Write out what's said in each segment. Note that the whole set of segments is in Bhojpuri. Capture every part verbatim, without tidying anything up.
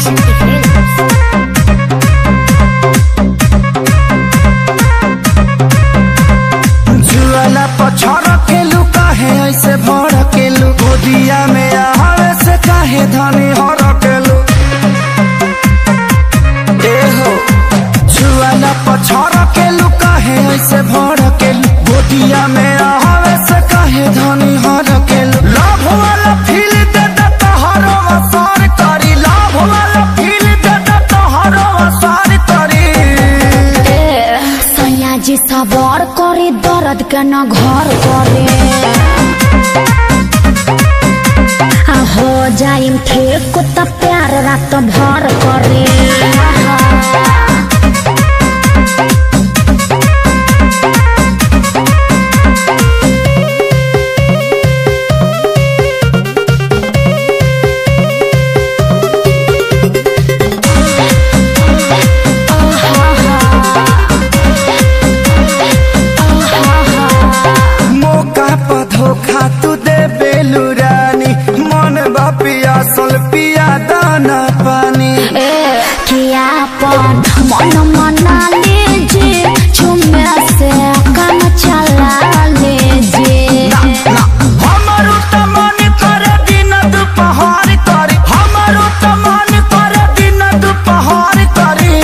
Action Pictures. जुआला पछड़ केलू काहे ऐसे भड़ केलू गोदिया में आवे से काहे धनी हर केलू ए हो जुआला पछड़ केलू काहे ऐसे भड़ केलू गोदिया में आवे से काहे धनी हर केलू लाभ वाला फील दे दे तोहर वसार करी लाभ वाला फील दे दे तोहर वसार करी ए सैया जी सवार करे दर्द के न घर करे हो जाइम ठीक त प्यार रात भर करे धोखा तू दे बेलू रानी मन बा पियासल पिया दाना पानी ए किया पन मन मना लीजिए चुम्मे से काम चला लीजिए हमारो त मन करे दिन दोपहर करी हमारो त मन करे दिन दोपहर करी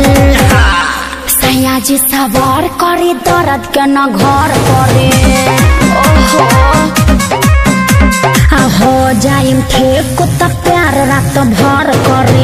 सैया जी सवार करी दर्द के न घर करे हो जाइम ठीक त प्यार रात भर करे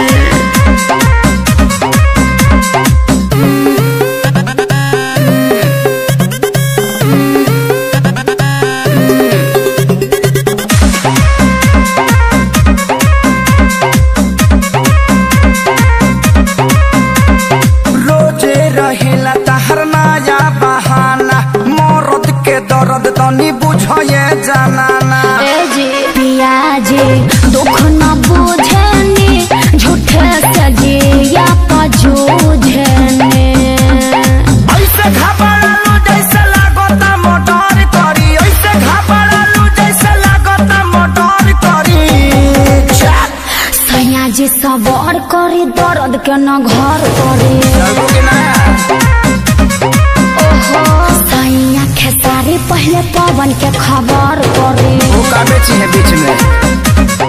रोजे रहेला तहर नया बहाना मरद के दर्द तनी बुझे जाना पिया जी दुख न बुझनी झूठे सजिया पजूझनी ऐसे घबरालू जैसे लागता मोटर करी ऐसे घबरालू जैसे लागता मोटर करी सैया जी सवार करी दर्द के न घर करे सैया खेसारी पहले पवन के खबर करे वो का बेची है बीच में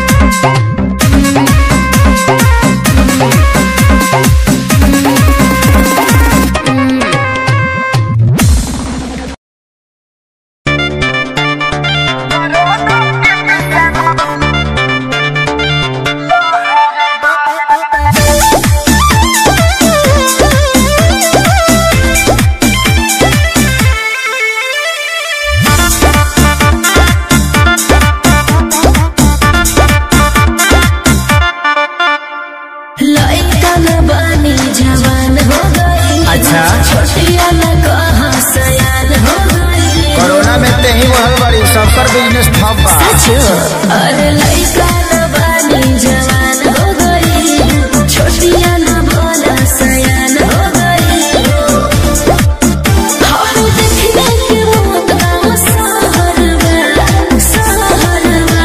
कोरोना में ते ही वहल बड़ी सबकर बिजनेस ठप बा अरे लइका न बानी जवान हो गई छोटिया न बोला सयान हो गई हम देखने के बहुत सहरवा सहरवा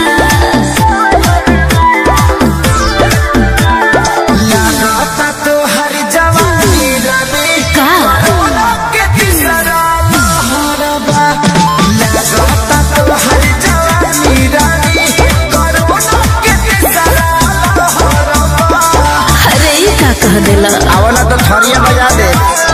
लागता तो हर जवानी रवि का कोरोना के तीसरा लहरबा लागता तो हर जवानी रवि कोरोना के तीसरा लहरबा अरे ये का कह देला आवला तो थरिया बजा दे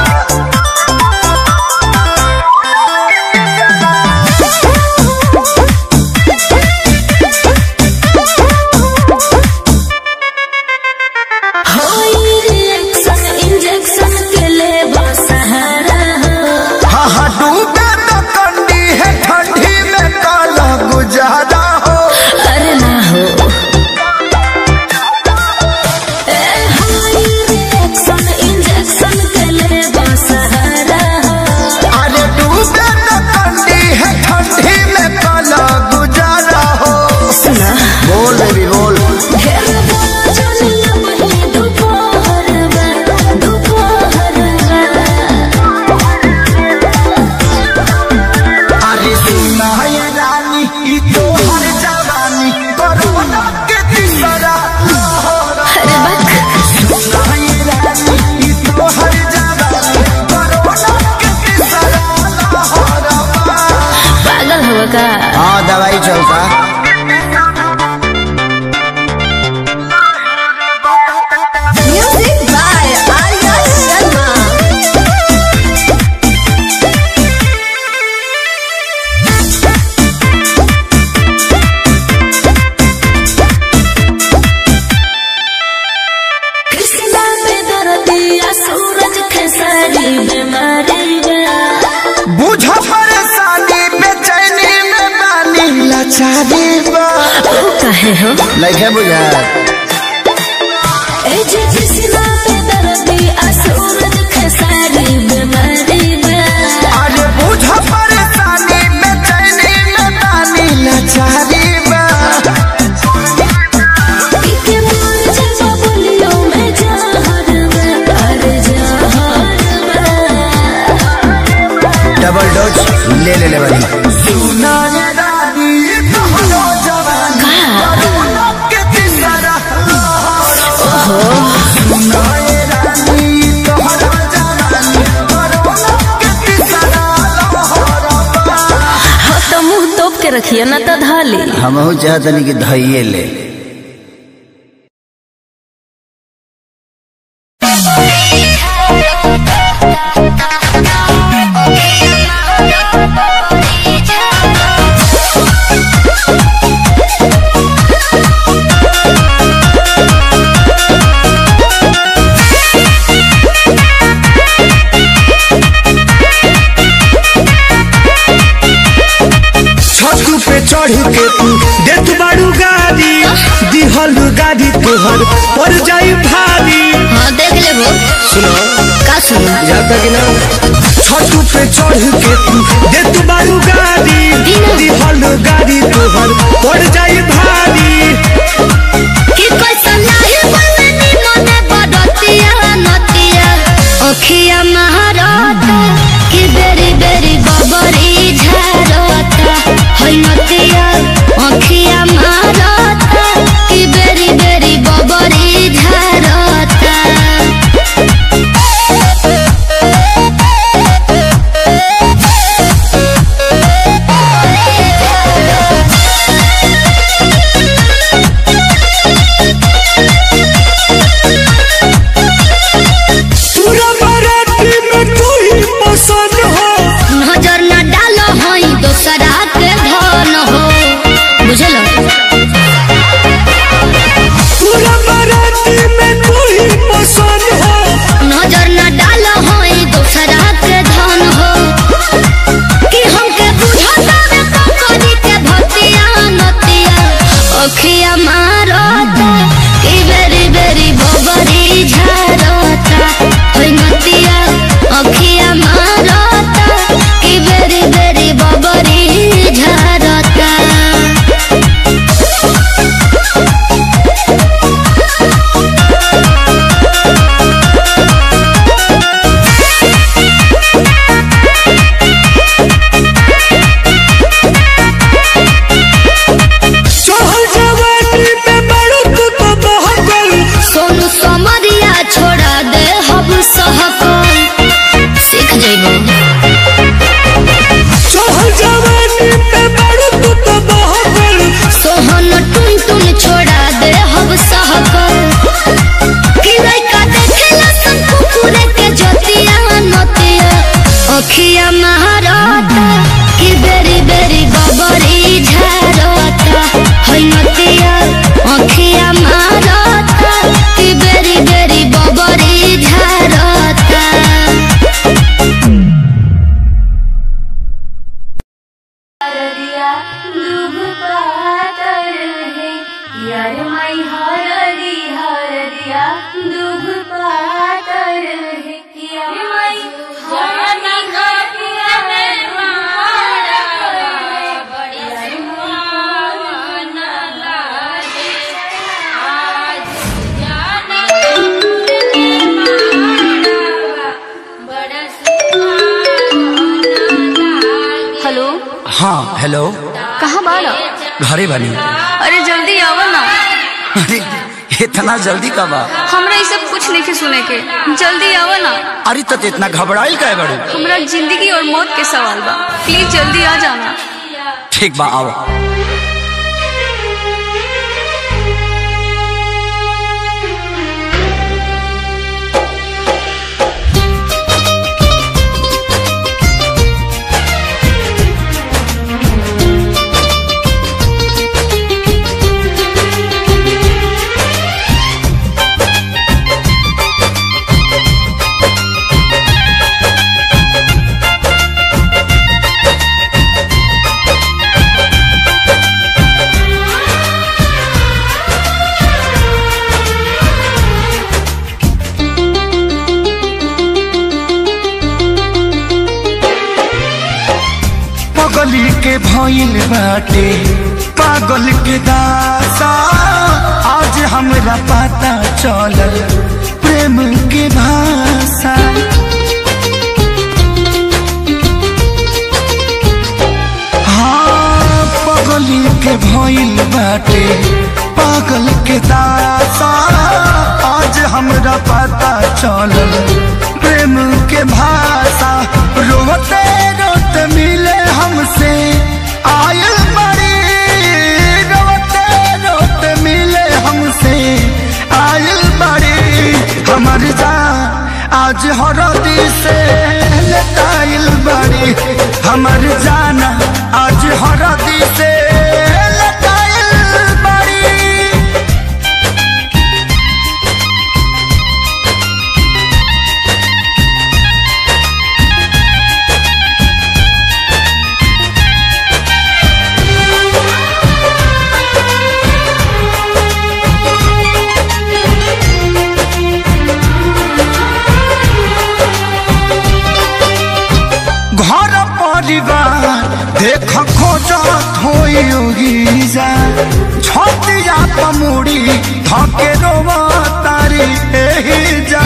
इंजेक्शन के ले सहारा हाँ हाँ डूबे तो कंडी है ठंडी में काला गुजारा हो अरे ना हो इंजेक्शन के चलता। Music by Arya Sharma. कृष्णा पे दर्दिया सूरज खेसारी बीमारी बुझ परेशानी बेचैनी में बानी लाचारी बा। कहे हो लइके बुझा ए जे कृष्णा पे दर्दिया सूरज खेसारी बीमारी अरे बुझ परेशानी बेचैनी में बानी लाचारी बा। के मोर जब बोलियो में जहर में अरे जहर डबल डोज ले ले ले वाली सुना ये रानी कहलो जवान करुणा के तिसरा ओहो सुना ये रानी कहलो जवान करुणा के तिसरा लहरा। हाँ तो मुंह तोप के रखिए ना तो धाली। हमहू चाहतनी कि धइये ले। छतू पे चढ़ के तू देत बाड़ू गाड़ी दिहल गाड़ी तोहर पर जाई भारी। हाँ देख ले वो सुनो का सुनो जाता कि ना छतू पे चढ़ के तू देत बाड़ू गाड़ी दिहल गाड़ी तोहर पर जाई भारी। कि कैसा लाही बलनी मने बदतिया नतिया ओखिया महारता कि बेरी बेरी बबरी झारता होई नतिया ओखिया महारता कि बेरी बेरी बबरी झारता। पूरा बाराती में तू ही पसंद हो। नजर न डालो होई दोसरा के धन हो बुझल। पूरा बाराती में तू ही पसंद हो। नजर न डालो होई दोसरा के धन हो कि हमके बुझता में ककरी के भतिया नतिया ओखिया मारता कि बेरी बेरी बबरी झारता होई नतिया ओखिया मारता कि बेरी बेरी बबरी झारता। चढ़ल जवानी में बड़ू तू तो बहकल। सोनू समरिया छोड़ा दे हब सहकल सीख जइबो। चढ़ल जवानी में बड़ू तू तो बहकल। सोहन टुन टुन छोड़ा दे हब सहकल कि लइका देखेला सन कुकुरे के जतिया नतिया ओखिया महारता कि बेरी बेरी बबरी झारता होई नतिया ओखिया महारता कि बेरी बेरी बबरी झारता। हरदिया दूब पातर है यार माई हरदी हरदिया दूब पातर है यार माई जानी घटिया ने मारा बड़ी सुहावना लागे आज जाने मारा बड़ा सुहावना लागे। हेलो हाँ हेलो कहाँ बाड़ा? घरे बनी। अरे जल्दी आओ ना। अरे इतना जल्दी कब आ? हमरा ये सब कुछ नहीं के सुने के, जल्दी आओ ना। अरे तो इतना घबराइल काहे बड़ू? हमरा जिंदगी और मौत के सवाल बा, प्लीज जल्दी आ जाना। ठीक बा आओ। भइल बाटे पागल के दासा आज हमरा पता चलल प्रेम के भाषा। हाँ पागल के भइल बाटे पागल के दासा आज हमरा पता चलल प्रेम के भाषा। रोते रोते मिले हमसे आयल बड़ी रोते रोते मिले हमसे आयल बड़ी हमर जान आज हरदी से लटाइल बड़ी हमर जान आज हरदी से लटाइल बड़ी। देख खोजत होई जा छतिया पमुड़ी धके रोवा तारी एही जा।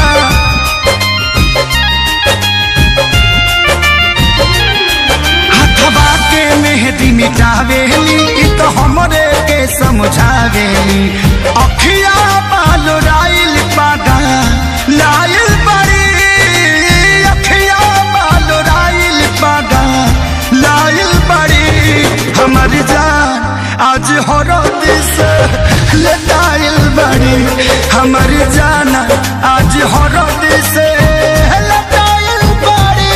हथवा के मेहदी मिटावेली तो हमरे के समझावेली अखिया बाल राइल पागा लाइल बड़ी अखिया बाल राइल पागा लाइल बड़ी हमर जान आज हरद से लटाइल बड़ी हमर जान आज हरद से लटाइल बड़ी।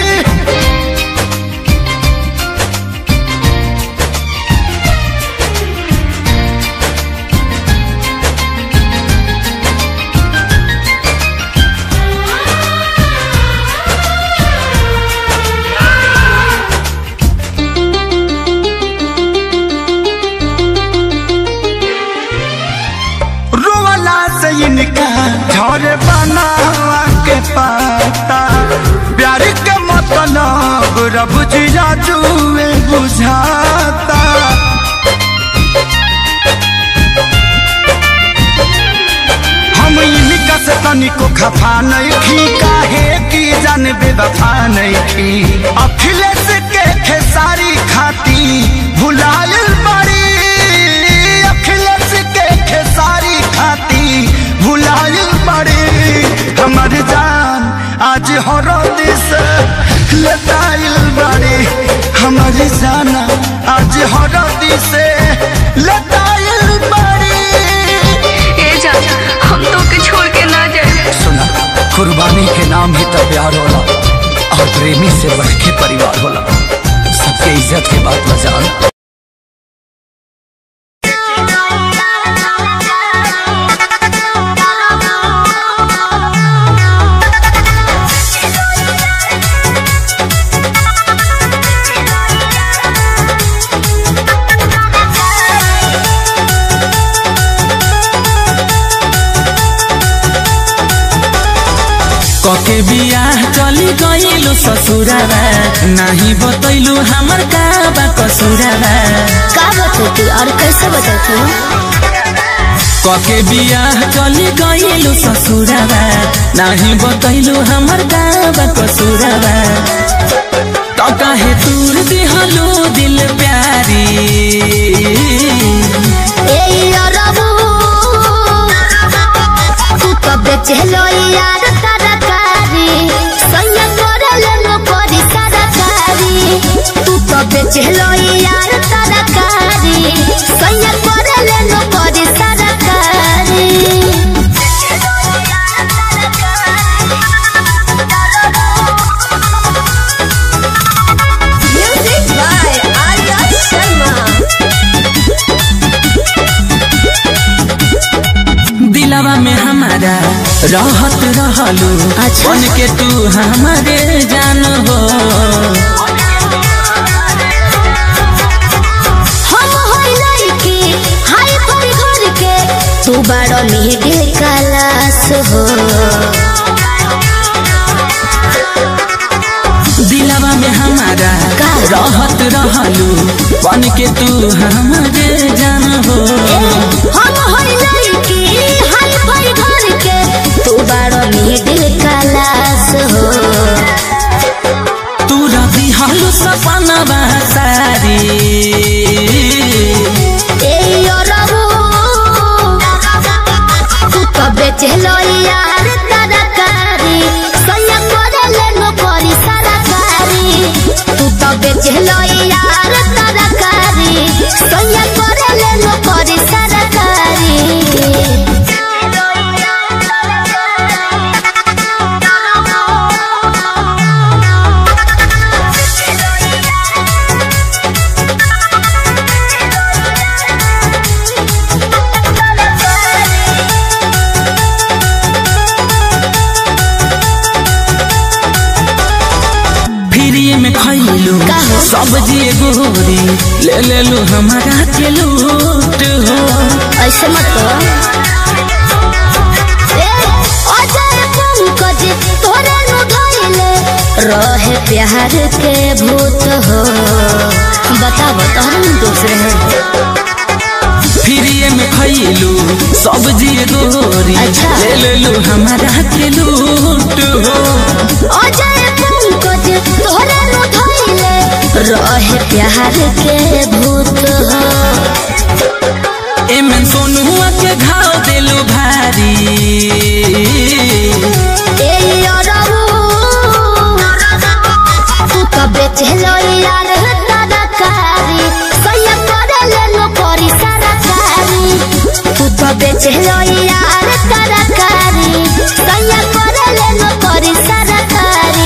झर बनावा के पाता प्यार के मतलब रब जिया जुए बुझाता। हम इनका से तनिको खफा नहीं खी काहे की जान बेवफा नहीं खी अखिलेश के खेसारी खाती भुलाइल बड़ी अखिलेश के खेसारी खाती भुलाइल बड़ी हमर जान आज हरद से लटाइल बड़ी हमर जान आज हरद से लटाइल बड़ी। ए जान हम तो के छोड़ के ना जाए। सुना कुर्बानी के नाम ही तो प्यार होला और प्रेमी से बढ़ के परिवार होला सबके इज्जत के बात बजान। कके बियाह चली गईलू ससुरावा नहीं बतैलू हमर का बा कसुरावा। का बतैती और कैसे बतैती? कके बियाह चली गईलू ससुरावा नहीं बतैलू हमर का बा कसुरावा। तो काहे दूर दिहलू दिल प्यारी ए रबू तू तो बेचलो यार बेचलो यार तरकारी सैया करे ले नो करे सरकारी। Music by Arya Sharma. दिलवा में हमारा रहत रहलू अच्छा के तू हमारे जान हो तू बड़ो मिडिल क्लास हो दिलवा में हम हमारा रहत रहलू बन के तू हमारे जान हो हम होई लड़की हाय भाई घर के तू बड़ा मिडिल क्लास हो तू रवि हालू सपना सारी ए रबू तू तो बेचलो यार तरकारी सैया करले नौकरी सरकारी तू तो बेचलो यार तरकारी सैया करले नौकरी सरकारी में खैलू सब्जी गोरी ले ले लू हमारा के लूट हो ऐसे मत अजय पंकज तोरे नु धइले रहे प्यार के भूत हो बता बता हम दूसरे हैं फिरिए में खैलू सब्जी गोरी ले ले लू हमारा के लूट हो अजय पंकज तोरे नु धइले रहे प्यार के भूत हो एमन सोनुआ के घाव देलू भारी ए रबू तू तो बेचलो यार तरकारी सैया करले नौकरी सरकारी तू तो बेचलो यार तरकारी सैया करले नौकरी सरकारी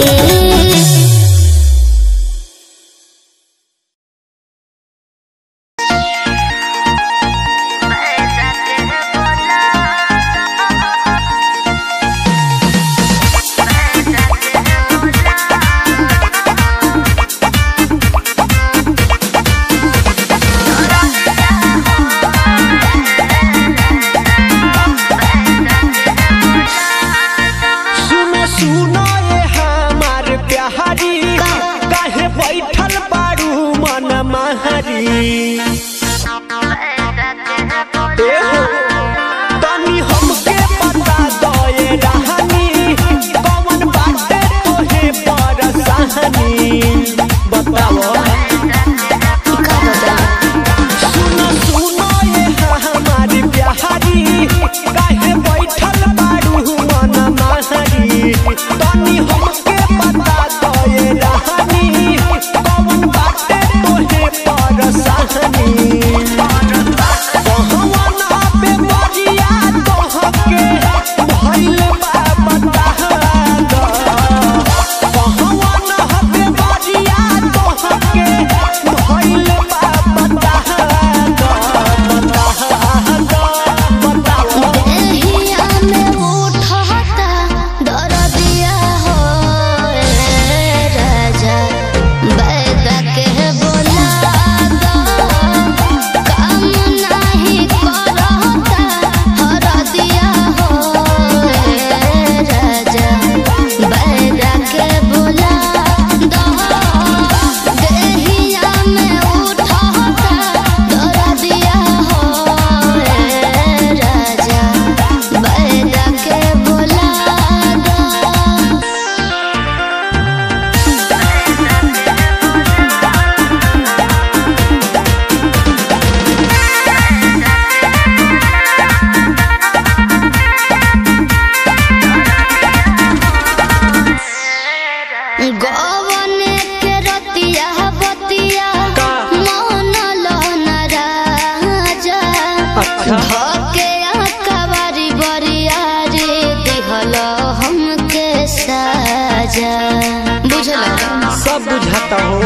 सब बुझाता हो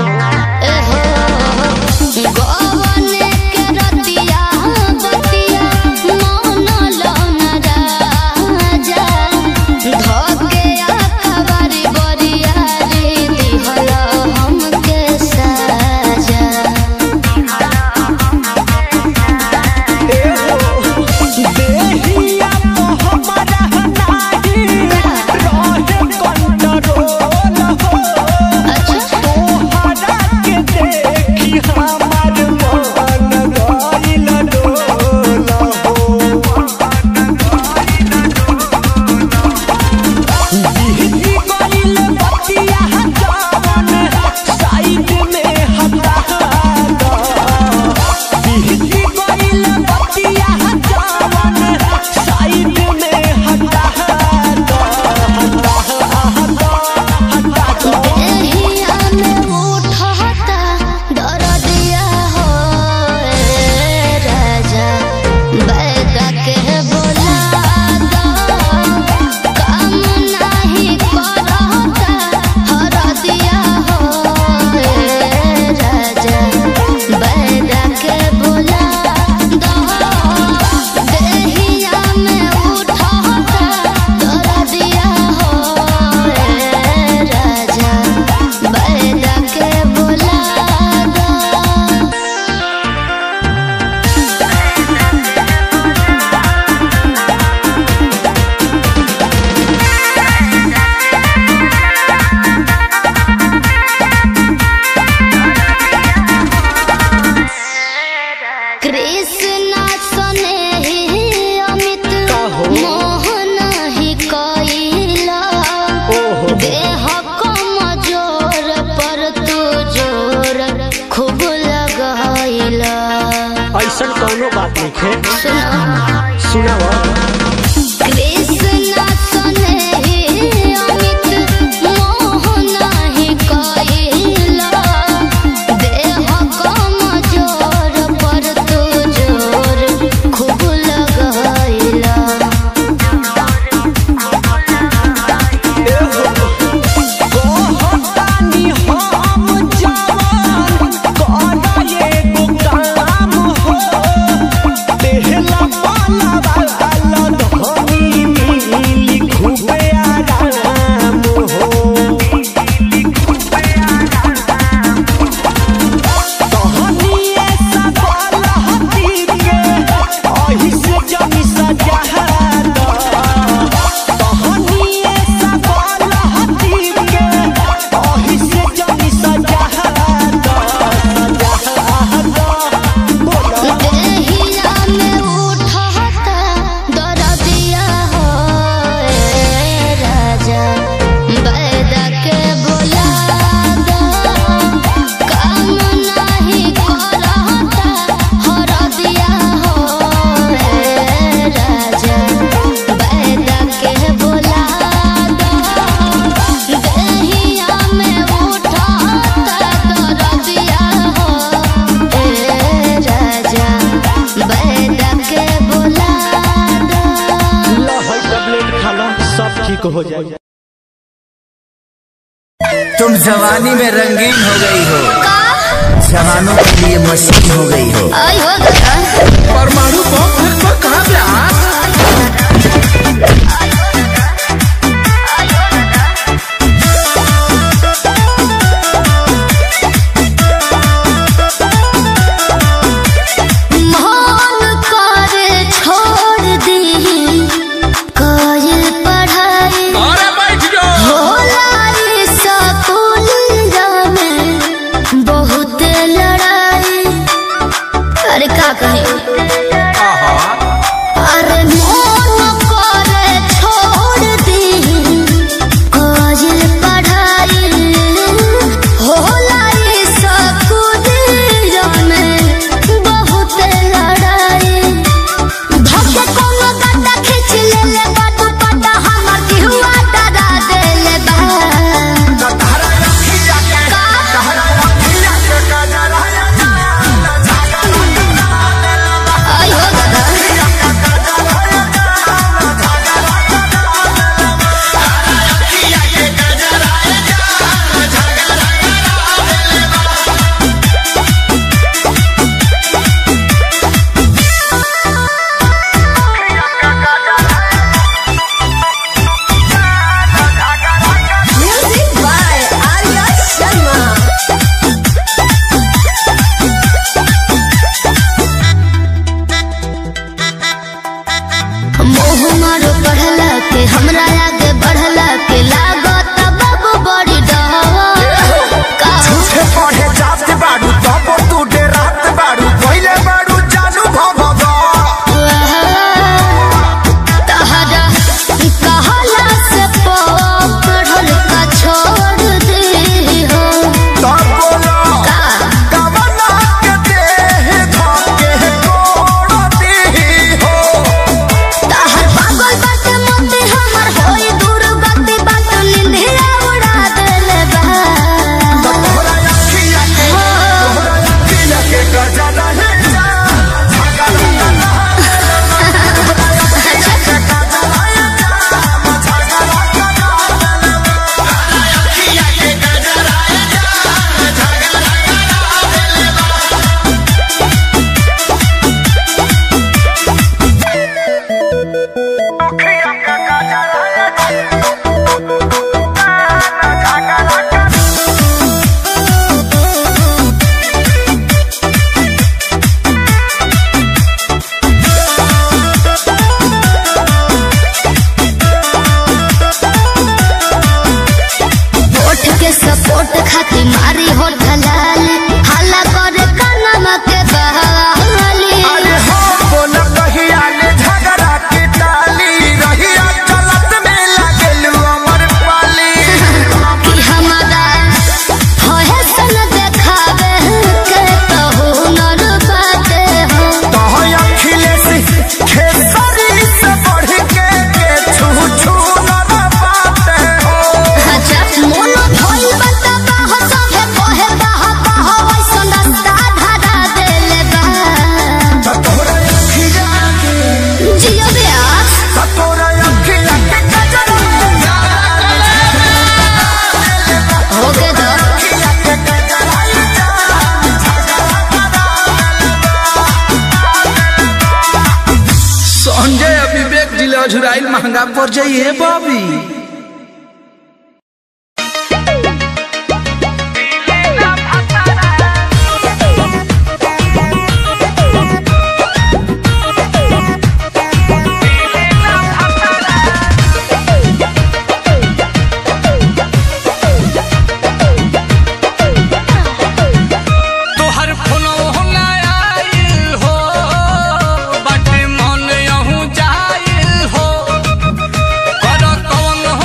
नइखे सुनो सुनाओ कृष्ण सने अमित मोह नाही कइला देह कमजोर पर तू जोर खूब लगाइला कहतानी हम जवान कहना एगो काम हो देहला पाला वाला धनी मिली खूबे आराम हो तहनी ऐसा बाला हती के अही से जमी सजा दो तहनी ऐसा बाला हती के अही से जमी सजा दो सजा दो बोला देहिया में उठता दरदिया हो ए राजा बैदा के बोला दो काम नहीं करता हरदिया हो ए राजा बैदा के बोला दो देहिया में उठता दरदिया हो ए राजा बैदा के बोला दो ला है टैबलेट खा लो सब ठीक हो जाए तुम जवानी में रंगीन हो गई हो, जवानों के लिए मशीन हो गई हो। आई हो गया परमाणु बम घर पर कहाँ पे आ? मन करे छोड़ दी कइल पढ़ाई अरे बैठ जाओ। होला ई स्कूलिया में बहुत लड़ाई अरे का कहे अरे मन करे छोड़ दी कइल पढ़ाई होला ई स्कूलिया में बहुत लड़ाई धक्के कोनो गड्ढा खींच लेले बाटू पटा हमर दिहुआ डरा देले बा आई हो दादा म्यूजिक बाय आर्या शर्मा मोह मारो पढ़ला के हमरा आगे बढ़ला के लागत बाबू बड़ी डर का झूठे पढ़े जाते बाड़ू तब तू डेरात बाड़ू पहिले बाड़ू जानू भगवा तहरा कहला से पढ़ल का छोड़ दी हो तब बोलो का कवना के देह धके कोड़ती हो तहर पागल बाटे मोती हमर होई विवेक जिले अझुराइल महंगा पड़ जाइए बॉबी। कौन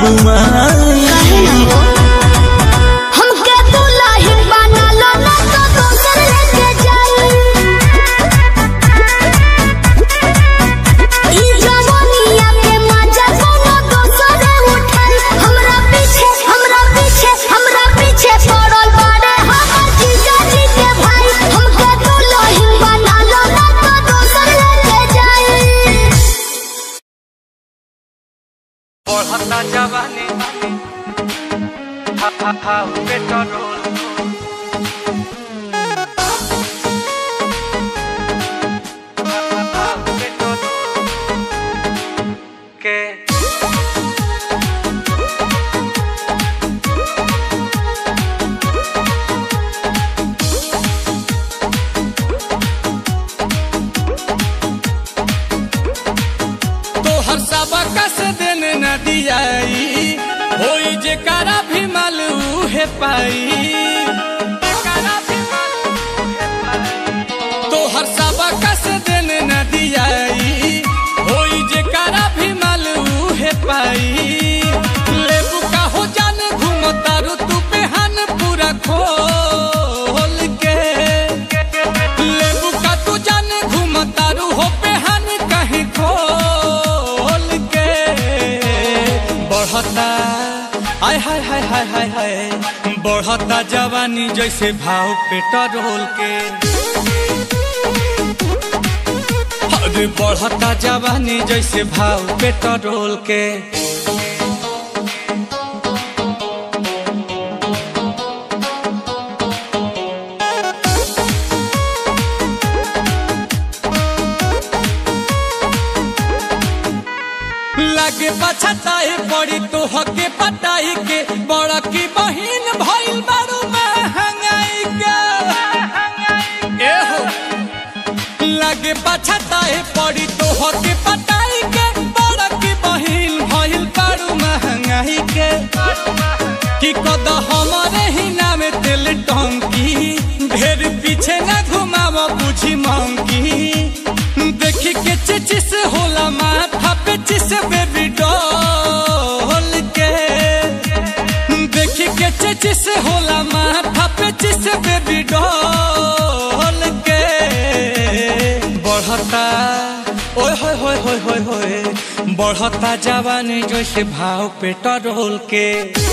बुआई। हमके दुल्हन बना लो ना तो दोसर लेके जाई। ई जवानिया के मजा कोनो दोसर उठाई। हमरा पीछे हमरा पीछे हमरा पीछे पड़ल बाड़े हमर जीजा जी के भाई। हमके दुल्हन बना लो ना तो दोसर लेके जाई। बढ़ता जवानी हा हा हा पेट्रोल के तोहर सबका से देने न दियाई होई जे करा भी मालू है पाई। तोहर सबका से देने न दियाई होई जे करा भी मालू है पाई। लेबू का हो जाने घूमता रू तू बेहान पूरा खोल के। लेबू का तू जाने घूमता रू हो बेहान कहीं खोल के। बढ़ता आय हाय हाय हाय हाय हाय बढ़ता जवानी जैसे भाव पेट्रोल के। अरे बढ़ता जवानी जैसे भाव पेट्रोल के। लागे पछताए पड़ी तो हके पटाई के बड़ा की बहिन भइल बारू महंगाई के। ए हो लागे पछताए पड़ी तो हके पटाई के बड़ा की बहिन भइल बारू महंगाई के। कि कद हमारे ही नाम तेल टंकी ढेर पीछे न घुमाव बुझी मंकी। देखी के चिचिस होला माथा पे चिस बेबी डॉल के। देखी के चिचिस होला माथा पे चिस बेबी डॉल के। बढ़ता ओए होए होए होए होए होए बढ़ता जवानी जैसे भाव पेट्रोल के।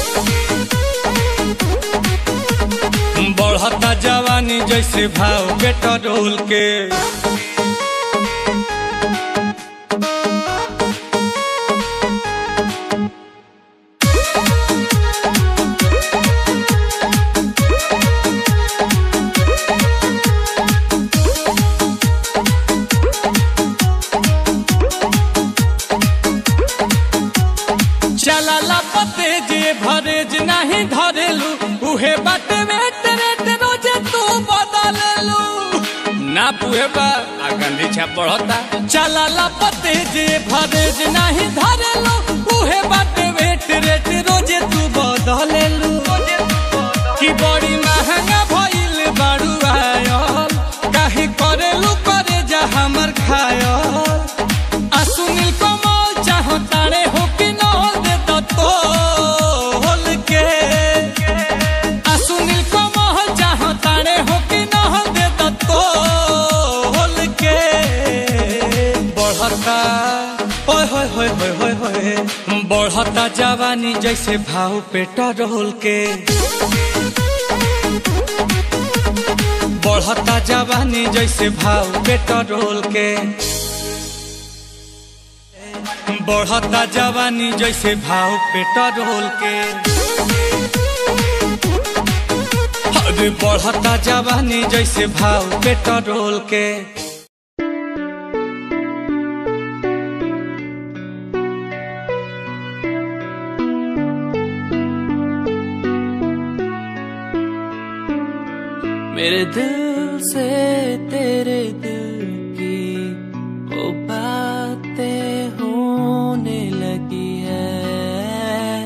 बढ़ता जवानी जैसे भाव पेट्रोल के। चला पते जे भरेज नहीं धरेलू उहे बाटे वेट रेट रोजे तू बदललू ना पुहे बा आ गंदी छा बढ़ता। चला पते जे भरेज नहीं धरेलू उहे बाटे वेट रेट रोजे तू बदललू। कि बड़ी महंगा भइल बारू आयल काहे करेलू करे जा हमर खायल। आ सुनील कमल चाहो तारे हो कि नल दे तोल के। आ सुनील कमल चाहो तारे हो कि नल दे तोल के। बढ़ता ओए होए होए होए होए होए बढ़ता जवानी जैसे भाव पेट्रोल के। बढ़ता जवानी जैसे भाव पेट्रोल के। बढ़ता जवानी जैसे भाव पेट्रोल के। अरे बढ़ता जवानी जैसे भाव पेट्रोल के। मेरे दिल से तेरे दिल की वो बातें होने लगी है।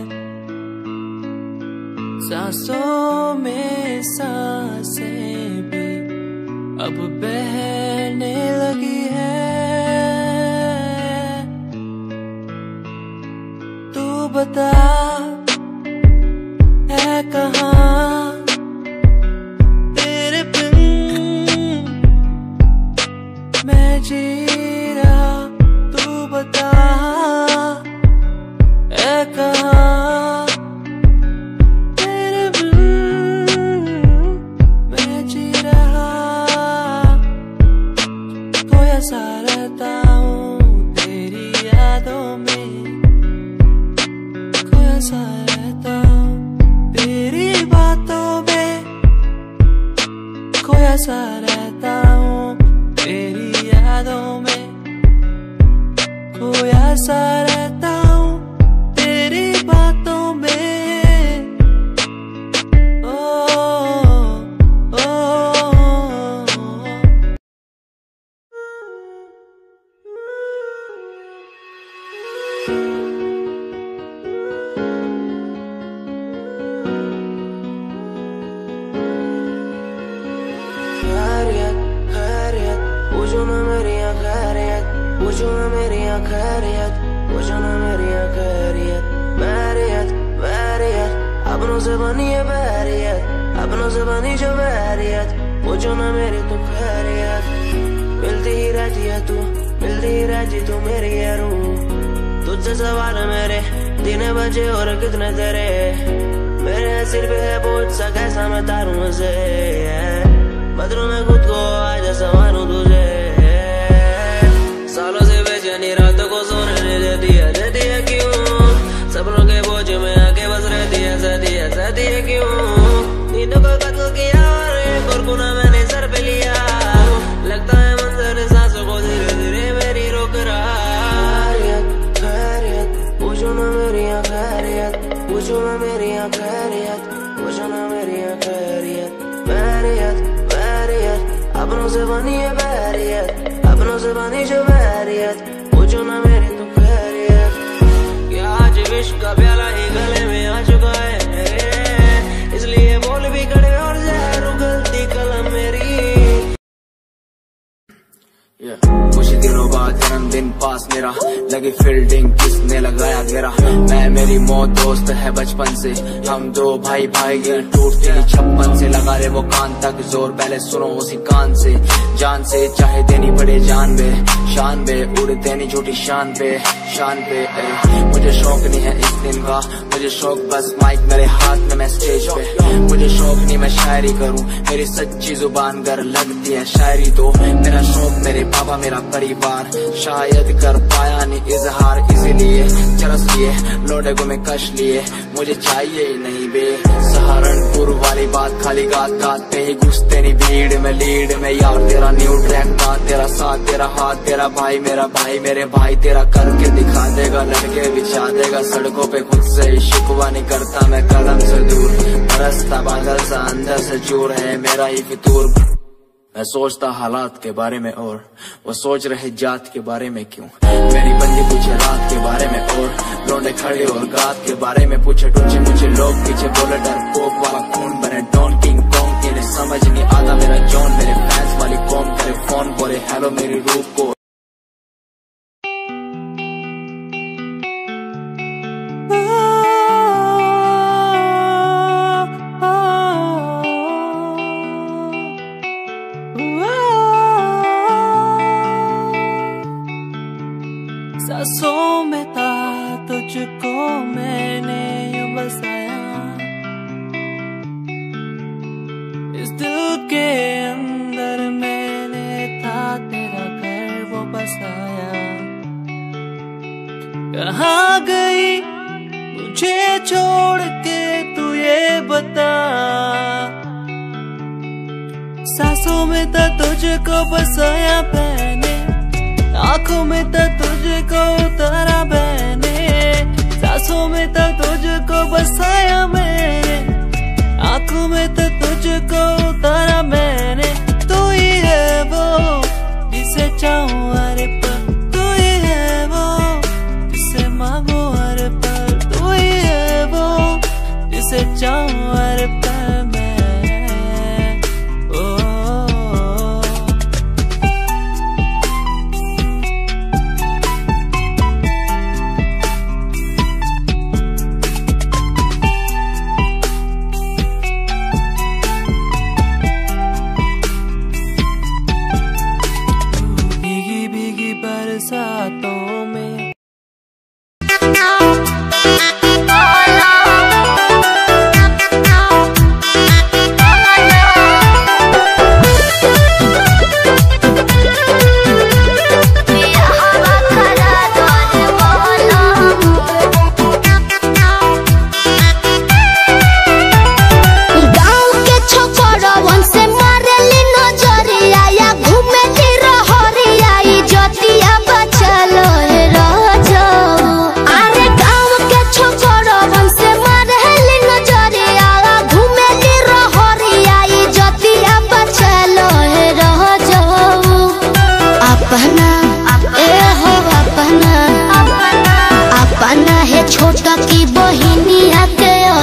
सांसों में सांसें भी अब बहने लगी है। तू बता है कहाँ तेरे बिन मैं जी रहा, तू बता है कहाँ तेरे बिन मैं जी रहा। खोया सा रहता हूँ तेरी यादों में, खोया सा रहता हूँ तेरी बातों में, खोया सा रहता हूँ तेरी यादों में, खोया सा रहता हूँ तेरी बातों में। ओ, ओ, ओ, खैरियत खैरियत पूछो ना मेरी खैरियत, पूछो ना मेरी खैरियत, पूछो ना मेरी खैरियत। बैरियत बैरियत अपनों से बनी है बैरियत, अपनों से बनी जो बैरियत, पूछो ना मेरी तो खैरियत। मिलती ही रहती है तू, मिलती ही रहती तू मेरी है रूह, तुझसे सवाल मेरे दिन बजे और कितने तेरे, मेरे सिर पे है बोझ सा कैसा मैं तारूं उसे, बदलूं मैं खुद को आज संवारूं तुझे। सालों से बेचैनी रातों को सोने नहीं देती है, देती है क्यों, सपनों के बोझ में आके बस रहती है, सहती है सहती है क्यों। नींदों को कत्ल किया और एक और गुनाह मैंने सर पे लिया, लगता है मंजर सांसों को धीरे धीरे मेरी रोक रहा। खैरियत खैरियत पूछो ना मेरी खैरियत, पूछो ना मेरी खैरियत, पूछो ना मेरी खैरियत। बैरियत बैरियत अपनों से बनी है बैरियत, अपनों से बनी जो बैरियत, पूछो ना मेरी तो खैरियत। क्या आज विश्व का प्याला ही गले में आ चुका है मेरे, इसलिए बोल भी खड़े और जहर उगलती कलम मेरी। Yeah. कुछ दिनों बाद जन्मदिन पास मेरा, लगी फील्डिंग किसने लगाया घेरा, मैं मेरी मौत दोस्त है बचपन से, हम दो भाई भाई गिर टूटते ही छप्पन से, लगा ले वो कान तक जोर पहले सुनो उसी कान से, जान से चाहे देनी पड़े जान बे, शान बे उड़ देनी झूठी शान पे शान पे। ए, मुझे शौक नहीं है इस दिन का, मुझे शौक बस माइक मेरे हाथ में मैं स्टेज पे, मुझे शौक नहीं मैं शायरी करूं, मेरी सच्ची जुबान गर लगती है शायरी तो, मेरा शौक मेरे बाबा मेरा परिवार, शायद कर पाया नहीं इजहार, इसीलिए चरस लिए लोडे को मैं कश लिए, मुझे चाहिए ही नहीं बे सहारनपुर वाली बात, खाली गात गात पे ही घुसते नहीं भीड़ में लीड में यार, तेरा न्यू ट्रैक था तेरा साथ तेरा हाथ, तेरा भाई मेरा भाई मेरे भाई तेरा करके दिखा देगा, लड़के बिछा देगा सड़कों पे, खुद से ही शिकवा नहीं करता मैं कदम से दूर, बरसता बादल सा अंदर से चूर है मेरा ही फितूर। मैं सोचता हालात के बारे में और वो सोच रहे जात के बारे में क्यों, मेरी बंदी पूछे रात के बारे में और लौंडे खड़े और गात के बारे में पूछे, टूचे मुझे लोग पीछे बोले डर पोक वाला खून बने डॉन किंग कॉन्ग, इन्हें समझ नहीं आता मेरा जॉन, मेरे फैंस वाली कौन करे फोन बोले हेलो मेरी रूप को। सांसों में था तुझको मैंने यूं बसाया, इस दिल के अंदर मैंने था तेरा घर वो बसाया। कहाँ गई मुझे छोड़ के तू ये बता, सांसों में था तुझको बसाया मैंने, आँखों में था तुझको उतारा मैंने, सांसों में था तुझको बसाया मैंने, आँखों में था तुझको उतारा मैंने। तू ही है वो जिसे चाहूं हर पल, तू ही है वो जिसे मांगू हर पल, तू ही है वो जिसे चाहूं हर पल मैं। ओ, ओ, ओ।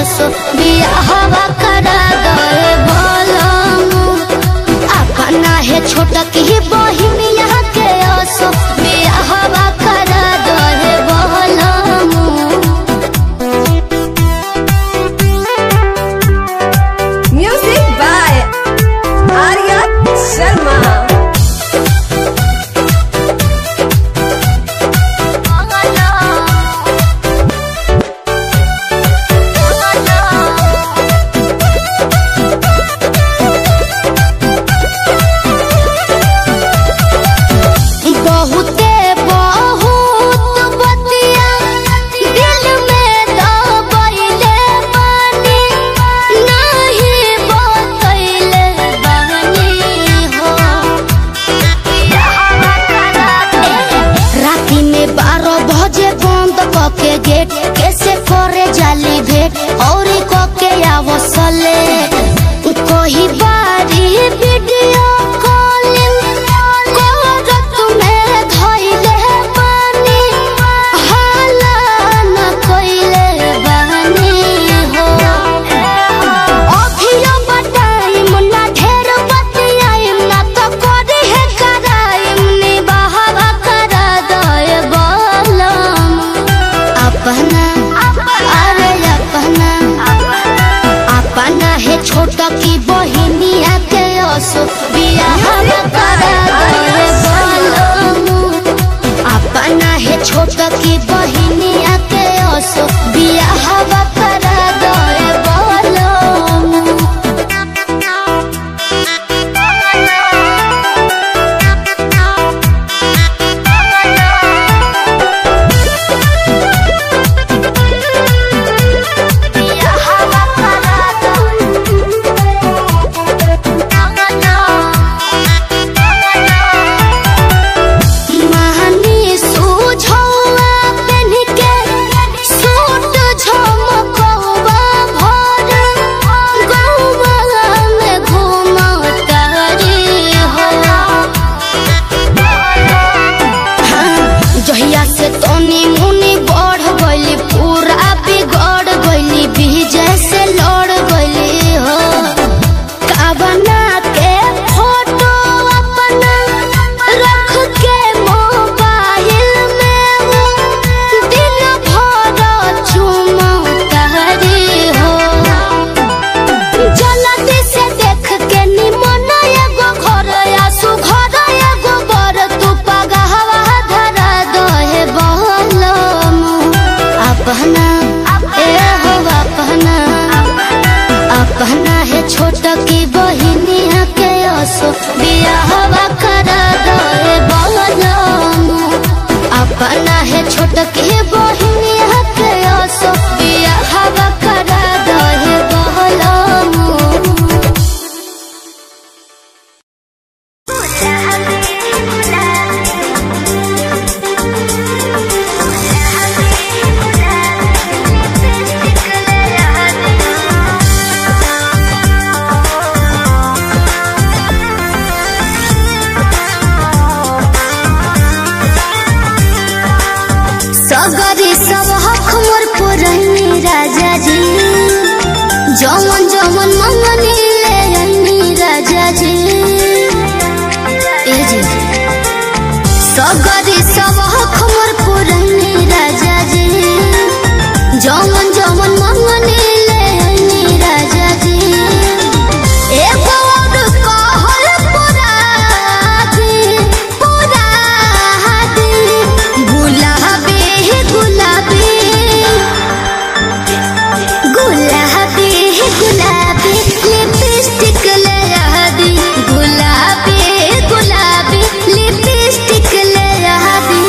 ओसो बियाहवा करा दे बोलमु अपना है छोटा की बहिनिया के ओसो बियाहवा करा दे बोलमु। Music by Arya Sharma. गेट कैसे करे जाली भेट और को के आवसले कोई बारी वीडियो कॉलिंग करत में धइले पानी हाला न कइले बानी हो अभियो बताई मुन्ना ढेर बतियाई ना तो करी है कराई नी बहावा करा दे बोलम अपना अरे अपना अपना है छोटा की बहिनिया के ओसो बियाहवा करा दे बोलमु अपना है छोटा की बहिनिया के ओसो बियाहवा करा दे बोलमु। जहिया से तोनी मुनी बढ़ गइली पूरा बिगड़ गइली विजय से लड़ गइली हो का बना के फोटो अपना रख के मोबाइल में वो दिन भर चुमता रही हो जल्दी से देख के निमन एगो घर आसु घर एगो बर तू पगहवा अपना ए हो अपना अपना है छोटा की बहिनिया के ओसो बियाहवा करा दे बोलमु अपना है छोटा की बहिनिया के ओसो बियाहवा करा दे बोलमु। सगरी सब हक मोर पुरनी राजा जी जमन जमन मंगनी ले आईनी राजा जी ए जी सगरी सब हक मोर पुरनी राजा जी जमन जमन मंगनी ले आईनी राजा जी एगो और कहल पुरा दी पुरा दी गुलाबी गुलाबी गुलाबी गुलाबी लिपस्टिक ले आ दी गुलाबी गुलाबी लिपस्टिक ले आ दी।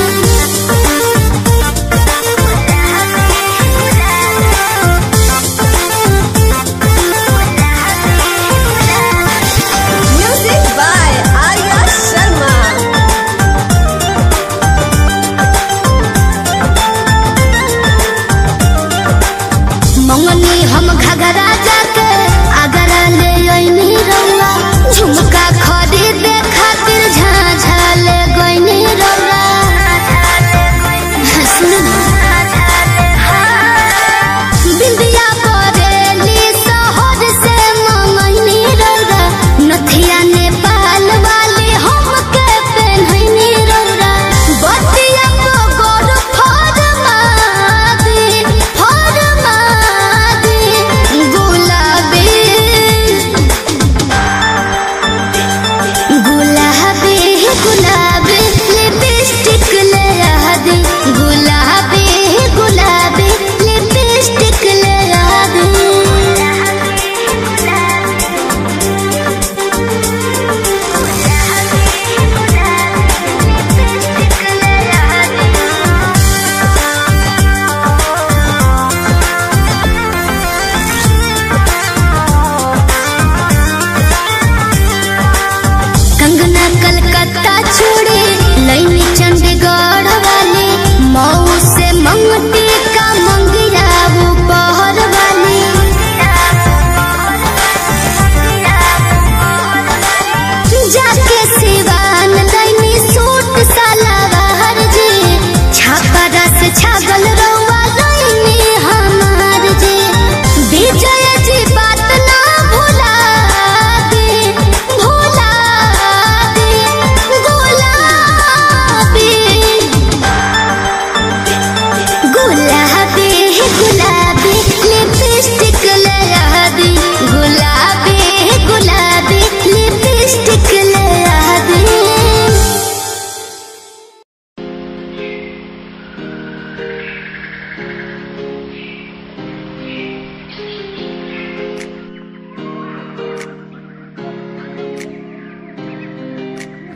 Music by Arya Sharma. मंगनी हम घघरा जाके आगरा ले आईनी रौला झुमका खरीदे खातिर झाझा ले गईनी रौला बिंदिया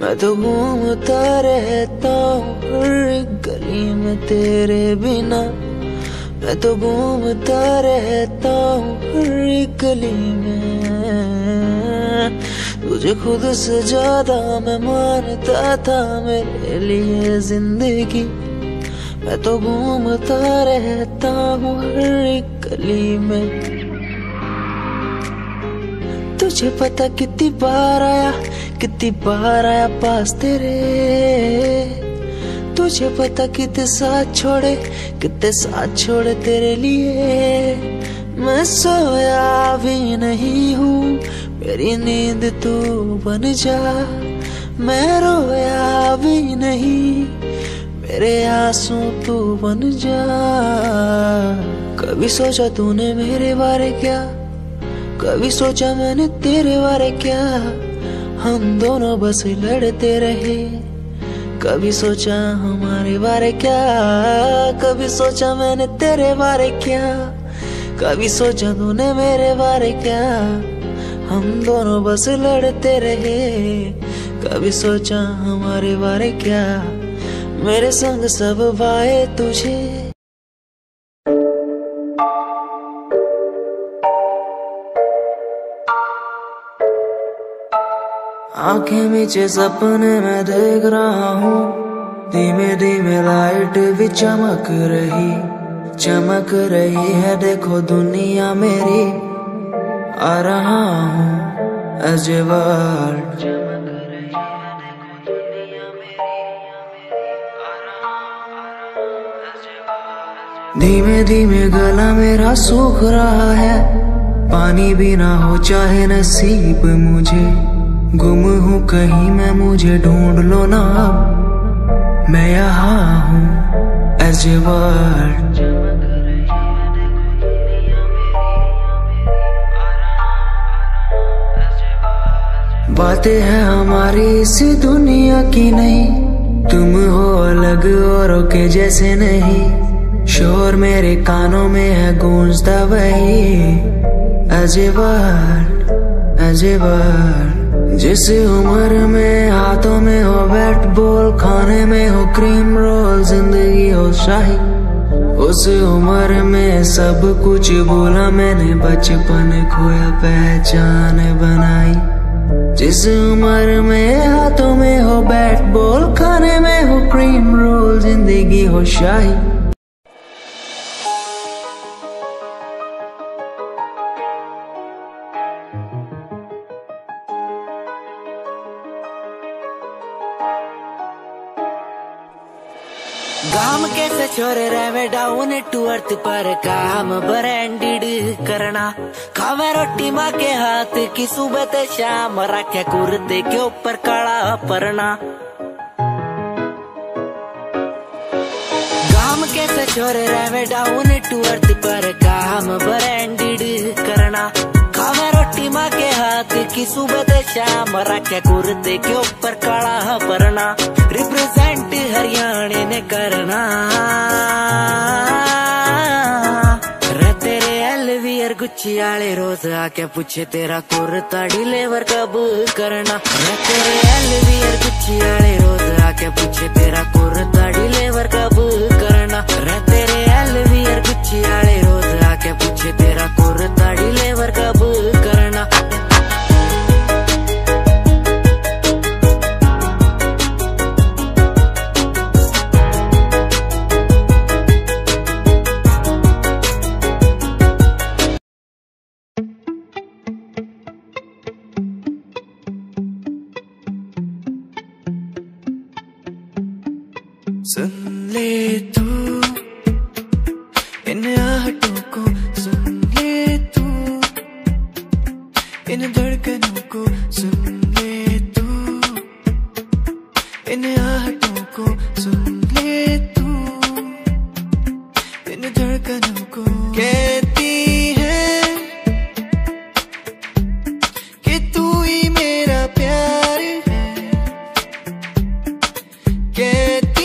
मैं तो घूमता रहता हूँ हर एक गली में तेरे बिना। मैं तो घूमता रहता हूँ हर एक गली में। तुझे खुद से ज्यादा मैं मानता था मेरे लिए जिंदगी। मैं तो घूमता रहता हूँ हर एक गली में। तुझे पता कितनी बार आया, कितनी बार आया पास तेरे। तुझे पता कितने साथ छोड़े, कितने साथ छोड़े तेरे लिए। मैं सोया भी नहीं हूँ, मेरी नींद तू बन जा। मैं रोया भी नहीं, मेरे आंसू तू बन जा। कभी सोचा तूने मेरे बारे क्या, कभी सोचा मैंने तेरे बारे क्या। हम दोनों बस लड़ते रहे, कभी सोचा हमारे बारे क्या। कभी सोचा मैंने तेरे बारे क्या, कभी सोचा तूने मेरे बारे क्या। हम दोनों बस लड़ते रहे, कभी सोचा हमारे बारे क्या। मेरे संग सब भाए तुझे। आंखें मीचे सपने में देख रहा हूँ, धीमे धीमे लाइट भी चमक रही, चमक रही है देखो दुनिया मेरी। आ रहा हूँ as a world। धीमे धीमे गला मेरा सूख रहा है, पानी भी ना हो चाहे नसीब मुझे। गुम हूँ कहीं मैं, मुझे ढूंढ लो ना अब। मैं यहाँ हूँ as a world। बातें हैं हमारी इस दुनिया की नहीं, तुम हो अलग औरों के जैसे नहीं। शोर मेरे कानों में है गूंजता वही as a world, as a world। जिस उम्र में हाथों में हो बैट बॉल, खाने में हो क्रीम रोल, जिंदगी हो शाही। उस उम्र में सब कुछ भूला मैंने, बचपन खोया पहचान बनाई। जिस उम्र में हाथों में हो बैट बॉल, खाने में हो क्रीम रोल, जिंदगी हो शाही। काम कैसे छोरे रहे डाउन टू अर्थ पर, काम ब्रांडेड करना। खावे रोटी माँ के हाथ की सुबह ते शाम, रखे कुर्ते के ऊपर काला परना। काम कैसे छोरे रहे डाउन टू अर्थ पर, काम ब्रांडेड करना। खावे रोटी माँ के हाथ की सुबह ते शाम, रखे कुर्ते के ऊपर काला परना। रिप्रेजेंट हरियाणा ने करना। रे तेरे एलवीआर गुच्ची आले रोज आके पूछे तेरा कुर्ता डिलीवर कब करना। रे तेरे एलवीआर गुच्ची आले रोज आके पूछे तेरा कुर्ता डिलीवर कब करना। रे तेरे एलवीआर गुच्ची आले रोज आके पूछे तेरा कुर्ता डिलीवर कब करना। सुन ले तू इन आहटों को, सुन ले तू इन धड़कनों को, सुन ले तू इन आहटों को, सुन ले तू इन धड़कनों को। कहती है कि तू ही मेरा प्यार है, कहती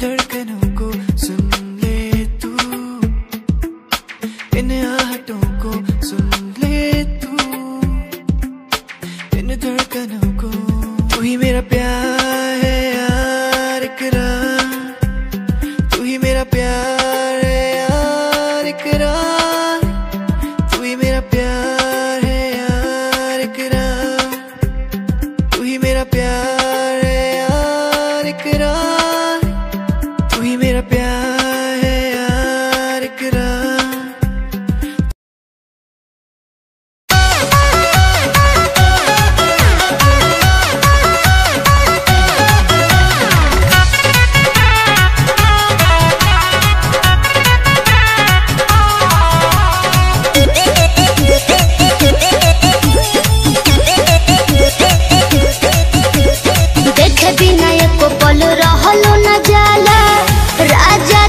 धड़कनों को सुन ले तू, इन आहटों को सुन ले तू, इन धड़कनों को। तू ही मेरा प्यार है यार इकरार, तू ही मेरा प्यार है यार इकरार, तू ही मेरा प्यार है यार इकरार, तू ही मेरा प्यार है यार इकरार, तू ही मेरा प्यार है यार इकरार। देख बिना एको पल रहलो न जाला, राजा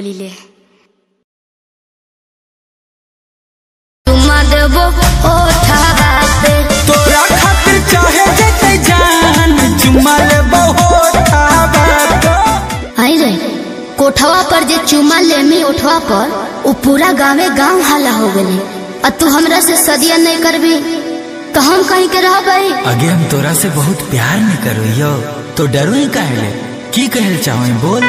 बोली ले। तुमा देबो ओठावा पे तोरा खातिर चाहे जैसे जान चुमा लेबो ओठावा पे। आई रे कोठवा पर जे चुमा लेमी उठवा पर वो पूरा गाँवे गाँव हाला हो गए। अब तू हमरा से सदिया नहीं करबी तो हम कहीं के रह गई। आगे हम तोरा से बहुत प्यार नहीं करो यो तो डरो ही काहे ले की कहल चाहो बोल।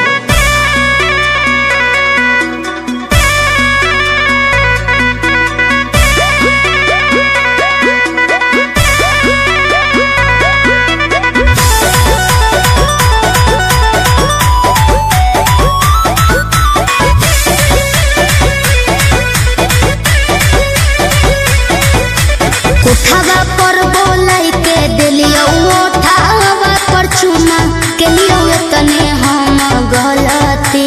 उठावा पर बोलाई के दिलियो उठावा पर चुमा के लियो तने हम गलती।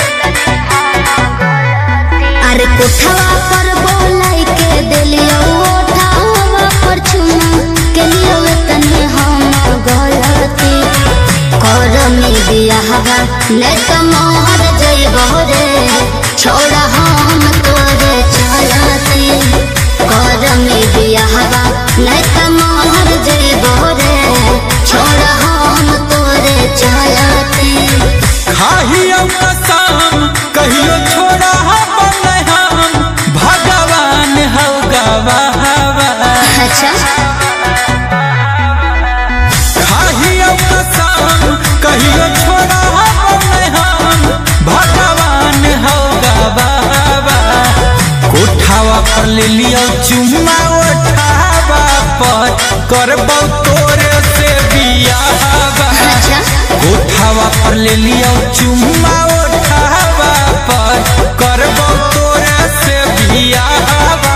अरे उठावा पर बोलाई के दिलियो उठावा पर चुमा के लियो तने हम गलती। कर में बियाहवा ने त मोहर जइबो रे छोड़ा हम तोरे चलती। कर में बियाहवा नहीं त मोहर जइबो रे छोड़ा हम तोरे चलती। खाहियो कसम कहियो छोड़ा हम हम भगवान हौ गवाहवा। अच्छा खाहियो कसम कहियो छोड़ा हम हम भगवान हौ गवाहवा। कोठावा पर ले लियो चुम्मा उठावा पर करबो तोरे से बियाहवा। कोठावा पर ले लियो चुम्मा उठावा पर करबो तोरे से बियाहवा।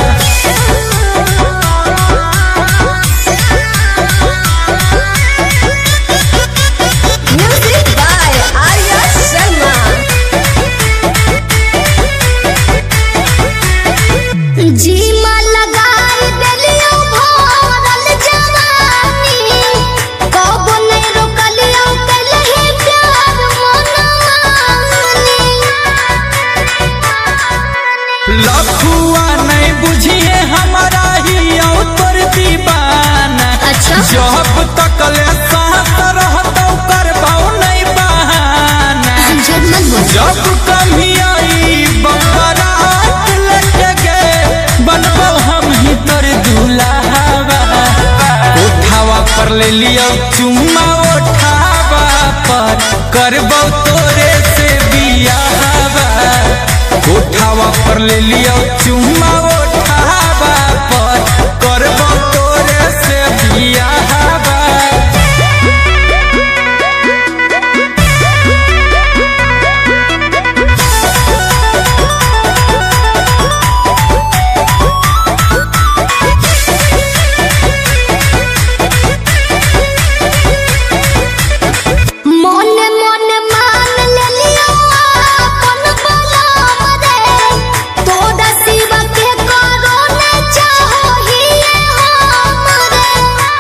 Music by Arya Sharma. जीमा लगाई देलियो भरल जवानी कबो नहीं रोकलियो कलही प्यार मनानी। लखुआ नहीं बुझिए हमारा ही औ तोर दीवाना। अच्छा जब तक ले साथ रहतो करबो नहीं बहाना। झूठ मत बोल। जब कभी आई बकरात लटके बनबो हम ही तोर दुल्हावा। उठावा पर ले लियो चुम्मा उठावा पर करबो तोरे से बियाहवा। उठावा पर ले लियो चुम्मा उठावा पर करबो तोरे से बियाहवा। मोने मोने मान ले लियो अपन बलम रे तोड़ा सिवा के करो ने चाहो ही हम रे।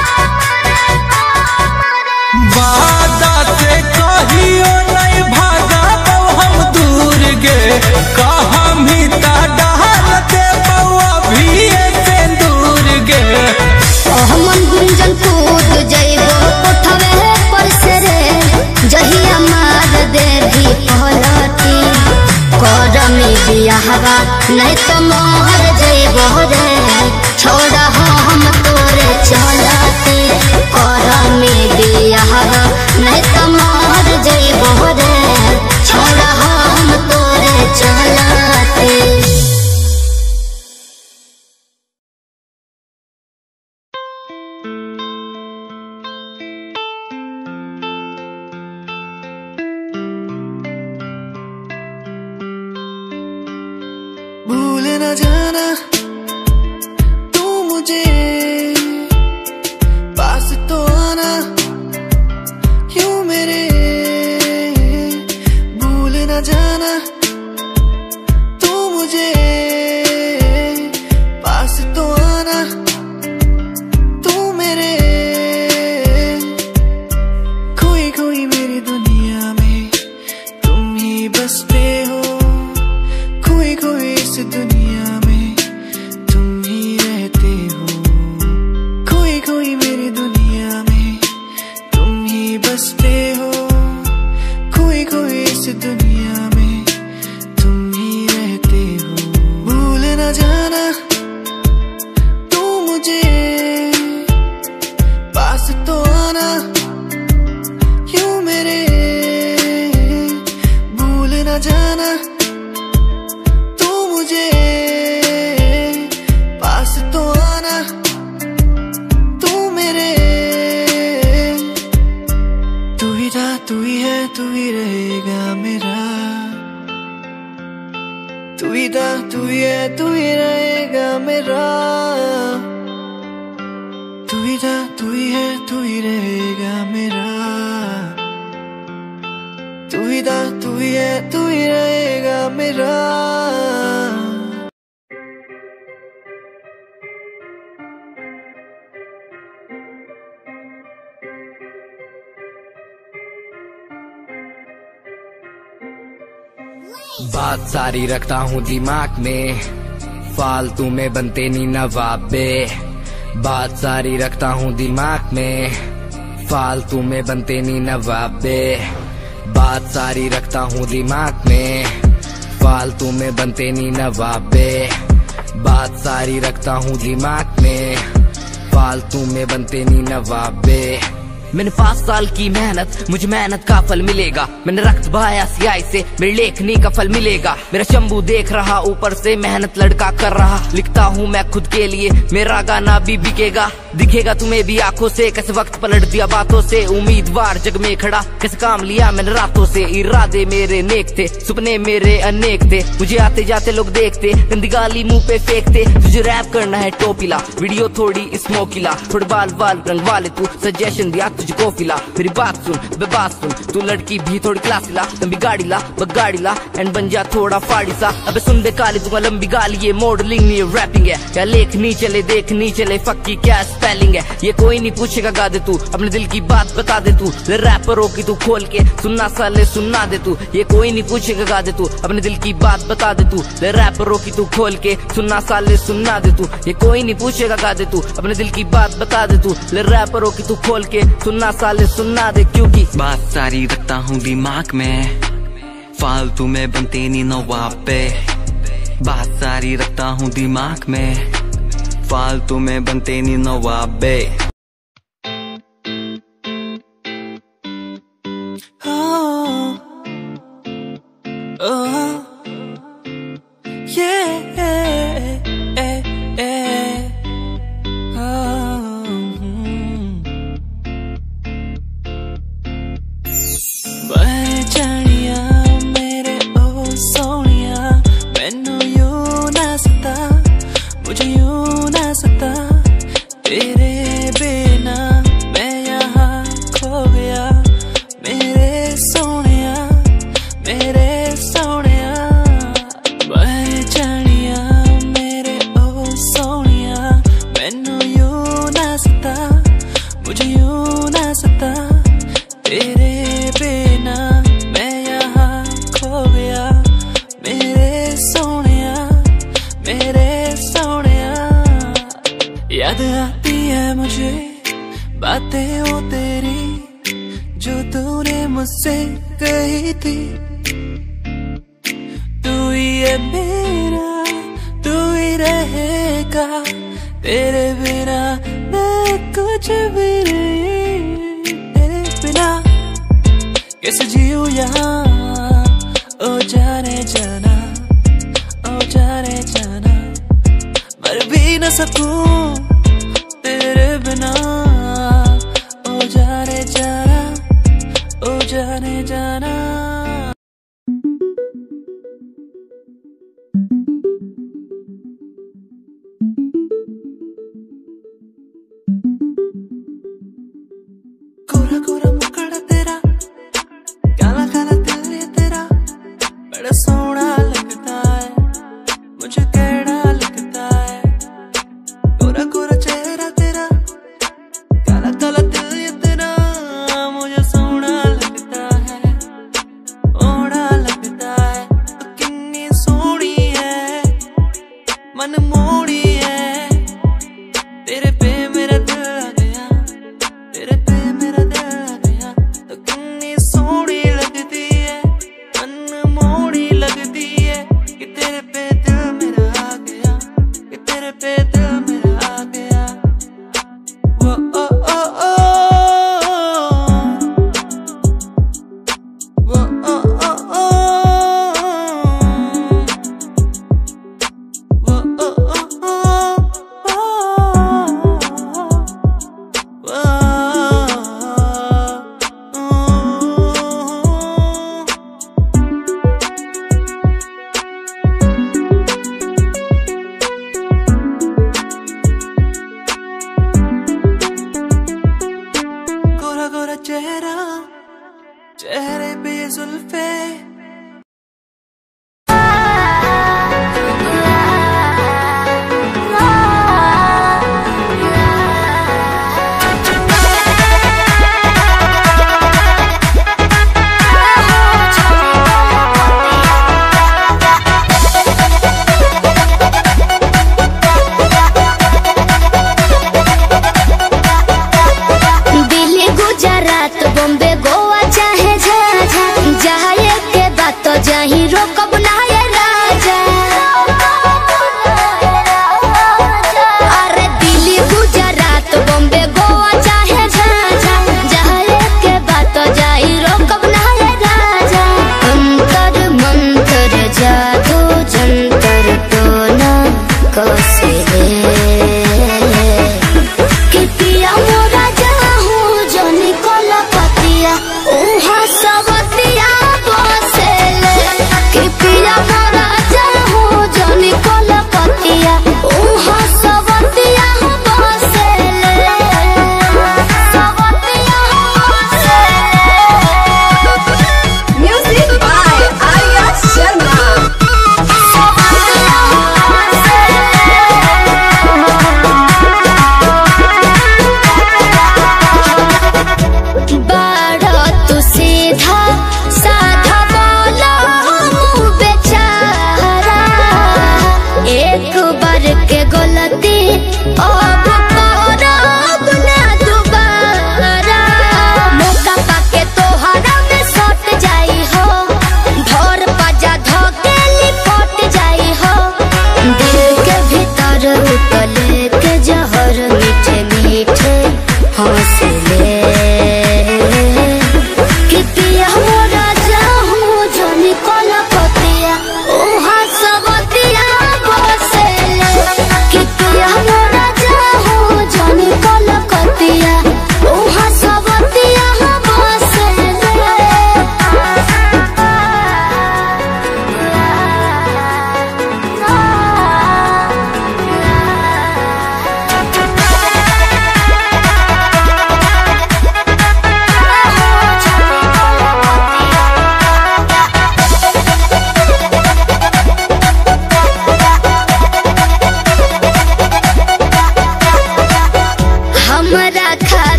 वादा से कहियो नहीं भागबो हम दूर गे कहम ही ता डाल देबो अभी से दूर गे। हमन गुंजन कूद जइबो कोठवे पर से रे जहिया मार दे भी पलटी। कर में बियाहवा नहीं त मोहर जइबो रे छोड़ा हम तोरे चलती। कर में बियाहवा नहीं त मोहर जइबो रे छोड़ा हम तोरे चलती। भूल न जाना तू मुझे पास तो आना क्यों मेरे। भूल न जाना तू मुझे पास तो आना तू मेरे। खोई खोई मेरी दुनिया में तुम ही बसते हो। न जाना तू मुझे पास तो आना यूं मेरे भूल न जाना तू मुझे पास तो आना तू मेरे तू ही था तू ही है तू ही रहेगा मेरा तू ही था तू ही है तू ही रहेगा मेरा तू ही था तू ही है तू ही रहेगा मेरा तू ही था तू ही है तू ही रहेगा मेरा बात सारी रखता हूँ दिमाग में फालतू में बनते नी नवाबे बात सारी रखता हूँ दिमाग में फालतू में बनते नी नवाबे बात सारी रखता हूँ दिमाग में फालतू में बनते नी नवाबे बात सारी रखता हूँ दिमाग में फालतू में बनते नी नवाबे मैंने पाँच साल की मेहनत मुझे मेहनत का फल मिलेगा मैंने रक्त बहाया सियाही से मेरी लेखनी का फल मिलेगा मेरा शंभू देख रहा ऊपर से मेहनत लड़का कर रहा लिखता हूँ मैं खुद के लिए मेरा गाना भी बिकेगा दिखेगा तुम्हें भी आंखों से कैसे वक्त पलट दिया बातों से उम्मीदवार जग में खड़ा कैसे काम लिया मैंने रातों से इरादे मेरे नेक थे सपने मेरे अनेक थे मुझे आते जाते लोग देखते गंदी गाली मुंह पे फेंकते तुझे रैप करना है टोपीला वीडियो थोड़ी स्मोकीला थोड़े बाल बाल रंगवा ले तू सजेशन दिया तुझको फिला मेरी बात सुन बे बात सुन तू लड़की भी थोड़ी क्लासी ला लंबी गाड़ी ला बगाड़ी ला एंड बन जा थोड़ा फाड़ी सा अबे सुन दे काली दूंगा लंबी गाली ये मॉडलिंग नहीं रैपिंग है क्या लेख नहीं चले देख नहीं चले फक की क्या स्पेलिंग है ये कोई नहीं पूछेगा गा दे तू अपने दिल की बात बता दे तू रैपर हो की तू खोल के सुनना साले सुनना दे तू ये कोई नहीं पूछेगा गा दे तू अपने दिल की बात बता दे तू रैपर हो की तू खोल के सुनना साले सुनना दे तू ये कोई नहीं पूछेगा गा दे तू अपने दिल की बात बता दे तू रैपर हो की तू खोल के सुनना साले सुनना दे क्योंकि बात सारी रखता हूँ दिमाग में फालतू में बनते नी नवाबे बात सारी रखता हूँ दिमाग में फालतू में बनते नी नवाबे याद आती है मुझे बातें वो तेरी जो तूने मुझसे कही थी तू ही है मेरा तू ही रहेगा तेरे बिना मैं कुछ भी नहीं तेरे बिना कैसे जीऊं यहाँ ओ जाने जाना ओ जाने जाना मर भी न सकूं तेरे बिना ओ जाने जाना ओ जाने जाना कोरा कोरा मुखड़ा तेरा काला काला दिल ये तेरा बड़ा सोहना लगता है मुझे कहना लगता है कोरा कोरा चेहरा तेरा काला काला दिल ये तेरा मुझे सोहना लगता है वो ओ ओ ओ वो ओ ओ गोरा गोरा चेहरा, चेहरे पे ये जुल्फे